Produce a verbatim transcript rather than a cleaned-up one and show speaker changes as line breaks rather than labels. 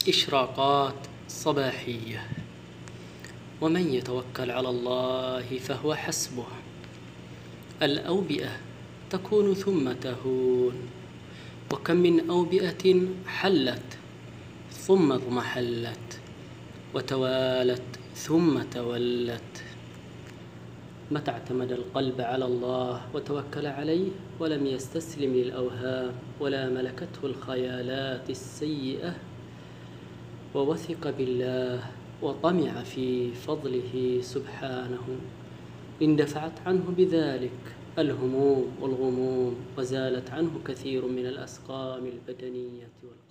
إشراقات صباحية. ومن يتوكل على الله فهو حسبه. الأوبئة تكون ثم تهون، وكم من أوبئة حلت ثم اضمحلت وتوالت ثم تولت. متى اعتمد القلب على الله وتوكل عليه ولم يستسلم للأوهام ولا ملكته الخيالات السيئة، ووثق بالله وطمع في فضله سبحانه، اندفعت عنه بذلك الهموم والغموم، وزالت عنه كثير من الأسقام البدنية والقلبية.